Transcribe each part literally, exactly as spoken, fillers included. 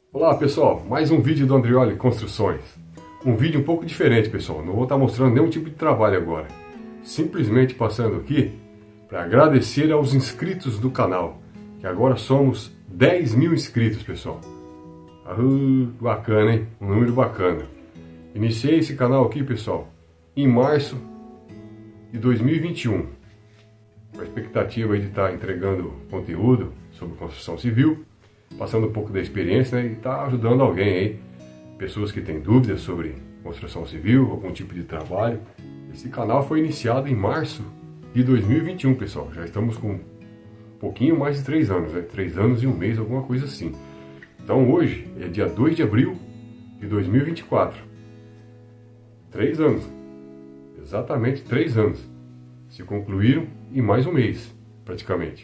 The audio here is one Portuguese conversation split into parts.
Olá pessoal, mais um vídeo do Andrioli Construções. Um vídeo um pouco diferente, pessoal, não vou estar mostrando nenhum tipo de trabalho agora. Simplesmente passando aqui para agradecer aos inscritos do canal, que agora somos dez mil inscritos, pessoal. Ah, bacana, hein? Um número bacana. Iniciei esse canal aqui, pessoal, em março de dois mil e vinte e um. Com a expectativa de estar entregando conteúdo sobre construção civil, passando um pouco da experiência, né, e tá ajudando alguém aí, pessoas que têm dúvidas sobre construção civil, algum tipo de trabalho. Esse canal foi iniciado em março de dois mil e vinte e um, pessoal. Já estamos com um pouquinho mais de três anos, né? Três anos e um mês, alguma coisa assim. Então hoje é dia dois de abril de dois mil e vinte e quatro. Três anos. Exatamente três anos. Se concluíram em mais um mês, praticamente.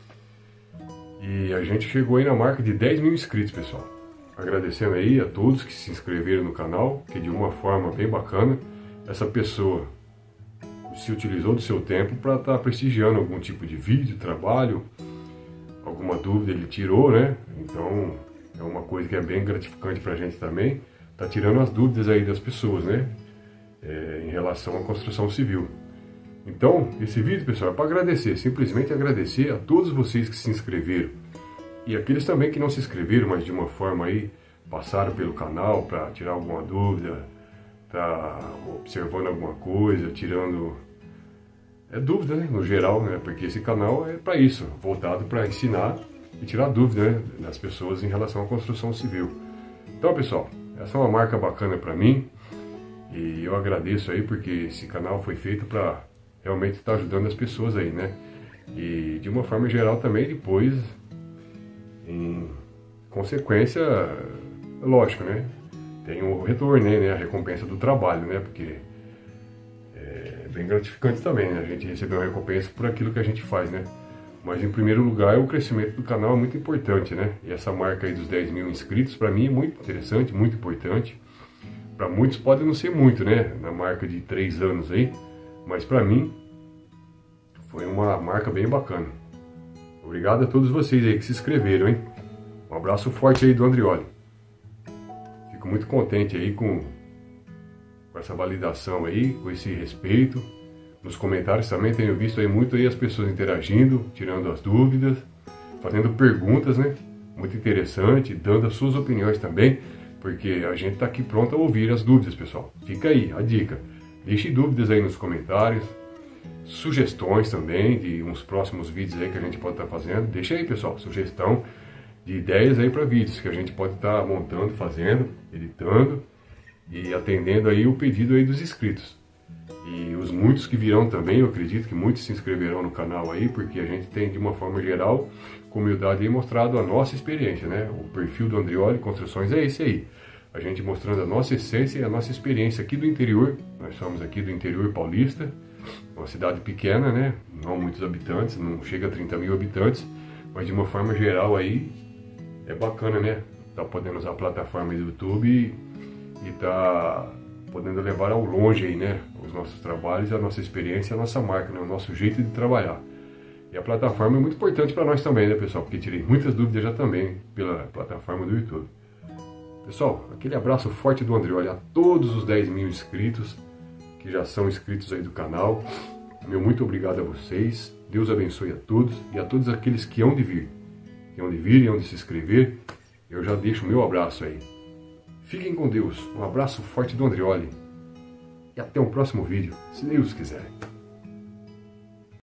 E a gente chegou aí na marca de dez mil inscritos, pessoal. Agradecendo aí a todos que se inscreveram no canal, que de uma forma bem bacana, essa pessoa se utilizou do seu tempo para estar tá prestigiando algum tipo de vídeo, trabalho, alguma dúvida ele tirou, né? Então é uma coisa que é bem gratificante para a gente também, tá tirando as dúvidas aí das pessoas, né? É, em relação à construção civil. Então, esse vídeo, pessoal, é para agradecer, simplesmente agradecer a todos vocês que se inscreveram. E aqueles também que não se inscreveram, mas de uma forma aí, passaram pelo canal para tirar alguma dúvida, tá observando alguma coisa, tirando é dúvida, né, no geral, né, porque esse canal é para isso, voltado para ensinar e tirar dúvida, né, das pessoas em relação à construção civil. Então, pessoal, essa é uma marca bacana para mim e eu agradeço aí porque esse canal foi feito para realmente está ajudando as pessoas aí, né? E de uma forma geral também depois, em consequência, lógico, né? Tem o retorno, né? A recompensa do trabalho, né? Porque é bem gratificante também, né? A gente receber uma recompensa por aquilo que a gente faz, né? Mas em primeiro lugar, o crescimento do canal é muito importante, né? E essa marca aí dos dez mil inscritos, para mim é muito interessante, muito importante. Para muitos pode não ser muito, né? Na marca de três anos aí. Mas para mim foi uma marca bem bacana. Obrigado a todos vocês aí que se inscreveram, hein? Um abraço forte aí do Andrioli. Fico muito contente aí com, com essa validação aí, com esse respeito. Nos comentários também tenho visto aí muito aí as pessoas interagindo, tirando as dúvidas, fazendo perguntas, né? Muito interessante, dando as suas opiniões também, porque a gente tá aqui pronto a ouvir as dúvidas, pessoal. Fica aí a dica. Deixe dúvidas aí nos comentários, sugestões também de uns próximos vídeos aí que a gente pode estar fazendo. Deixa aí, pessoal, sugestão de ideias aí para vídeos que a gente pode estar montando, fazendo, editando e atendendo aí o pedido aí dos inscritos. E os muitos que virão também, eu acredito que muitos se inscreverão no canal aí, porque a gente tem de uma forma geral, com humildade aí, mostrado a nossa experiência, né? O perfil do Andrioli Construções é esse aí. A gente mostrando a nossa essência e a nossa experiência aqui do interior. Nós somos aqui do interior paulista, uma cidade pequena, né? Não muitos habitantes, não chega a trinta mil habitantes, mas de uma forma geral aí é bacana, né? Tá podendo usar a plataforma do YouTube e, e tá podendo levar ao longe aí, né? Os nossos trabalhos, a nossa experiência, a nossa marca, né? O nosso jeito de trabalhar. E a plataforma é muito importante para nós também, né, pessoal? Porque tirei muitas dúvidas já também pela plataforma do YouTube. Pessoal, aquele abraço forte do Andrioli a todos os dez mil inscritos que já são inscritos aí do canal. Meu muito obrigado a vocês. Deus abençoe a todos e a todos aqueles que hão de vir. Que hão de vir e hão de se inscrever. Eu já deixo o meu abraço aí. Fiquem com Deus. Um abraço forte do Andrioli. E até um próximo vídeo, se Deus quiser.